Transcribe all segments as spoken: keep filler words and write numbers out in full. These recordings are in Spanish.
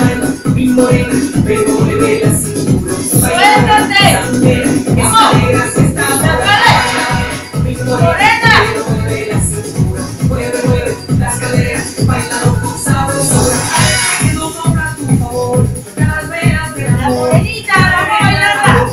baila, mi morena, pero mueve la cintura. ¡Suéltate! Esta negra se está ¡Sácale! mi morena, pero mueve la cintura. Mueve, mueve las caderas, bailando con sabrosura. Que no sobra tu favor, las velas de La amor. morenita, vamos a bailarla.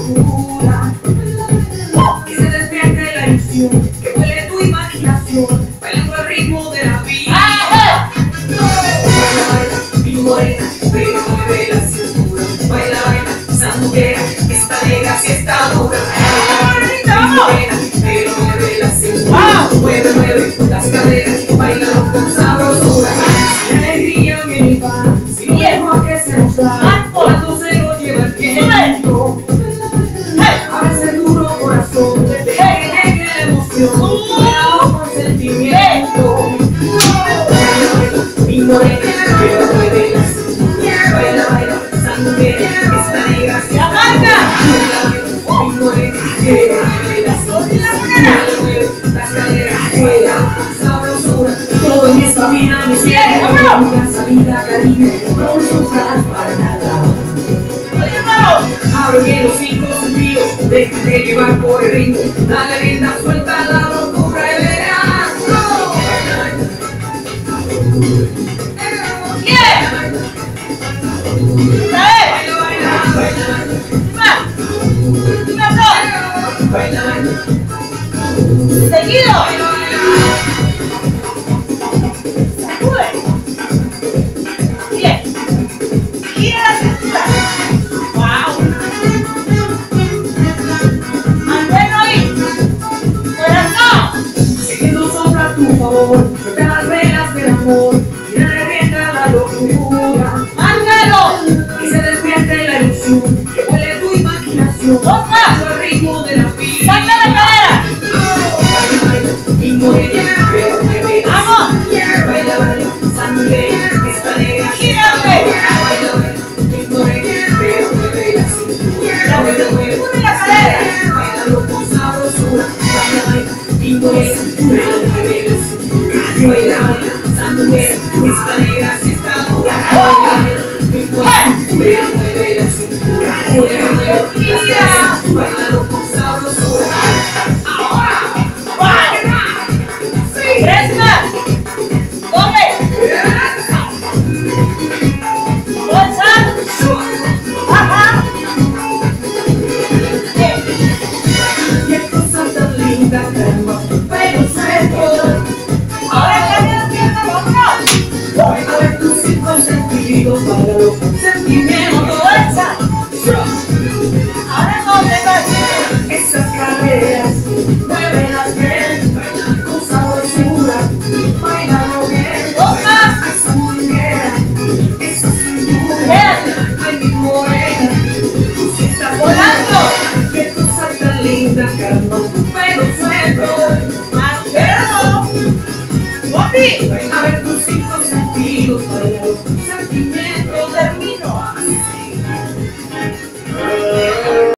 Que se despierte la ilusión, que huele tu imaginación, bailando al ritmo de la vida. ¡Ah! Baila, baila, mi morena, pero mueve la cintura. Baila, baila, esa mujer, esta negra si está dura. ¡Morenita, Mi vamos! morena, pero mueve la cintura. Mueve, mueve las caderas, bailando con sabrosura. La alegría viene y va, sin miedo que se nos da, cuando se lo lleva el tiempo. A veces duro corazón, deje que llegue la emoción, bailando con sentimiento. Baila, baila, mi morena, pero mueve la cintura. Baila, baila, esa mujer, esta negra se ¡La marca! baila, mi morena, pero mueve la cintura. Baila, mueve las caderas, baila con sabrosura. Todo en esta vida me sigue, una salida caribe, no sufras para nada. ¡Oye, vamos! Abre bien los cinco sentidos, déjate llevar por el ritmo, dale rienda suelta a la locura y verás. ¡Bien! ¡Trae! Baila, baila, baila, ¡Va! ¡Una, dos! baila, baila, ¡Seguido! baila, baila. ¡Sacude! ¡Bien! ¡Gira la cintura! ¡Wow! ¡Manténlo ahí! ¡Corazón! Que no sobra tu favor, suelta las velas del amor, y dale rienda a la locura. ¡Mándalo! Que se despierte la ilusión, que huele tu imaginación, ¡Dos más! al ritmo de la vida. ¡Saca la cadera! Baila, baila, mi morena, pero mueve la ¡Vamos! cintura. Baila, baila, esa mujer, esta negra se ¡Gírate! baila, baila, mi morena, pero mueve la cintura. Baila, mueve ¡Mueve la cadera! bailando con sabrosura. Baila, baila, mi morena, pero mueve la cintura. Baila, baila, esa mujer, esta negra se está dura. Baila, baila, mi morena, pero mueve la cintura. Baila, baila, las caderas, bailando con sabrosura. ¡Tres más! ¡Doble! ¡Bolsa! ¡Baja! ¡Bien! Qué cosa tan linda, calma, pero suelto. ¡Ahora cambia la pierna, vámonos! Baila de tus cinco sentidos, bailalo con sentimiento. ¡Bolsa! ¡Ahora doble, más! Esas caderas, muévelas bien, baila con sabrosura. Bailalo bien, ¡Dos más! esa muñeca, esa cintura. ¡Bien! Ay, mi morena, tú sí estás ¡Volando! Qué cosa tan linda, calma, pero suelto. ¡Manténlo! ¡Bobby! A ver,